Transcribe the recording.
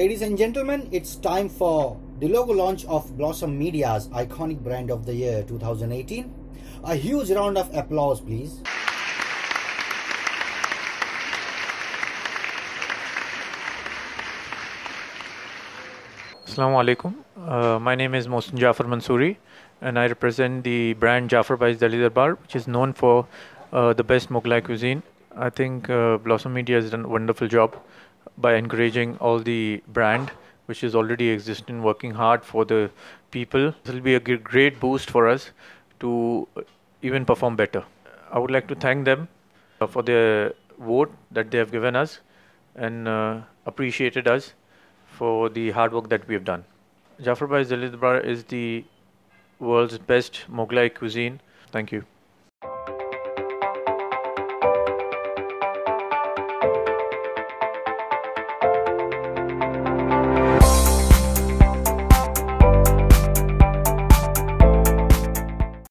Ladies and gentlemen, it's time for the logo launch of Blossom Media's iconic brand of the year 2018. A huge round of applause, please. Assalamu alaikum. My name is Mohsin Jaffer Mansuri, and I represent the brand Jaffer by Darbar, which is known for the best Mughlai cuisine. I think Blossom Media has done a wonderful job by encouraging all the brand, which is already existing, working hard for the people. This will be a great boost for us to even perform better. I would like to thank them for their vote that they have given us and appreciated us for the hard work that we have done. Jaffer by Darbar is the world's best Mughlai cuisine. Thank you.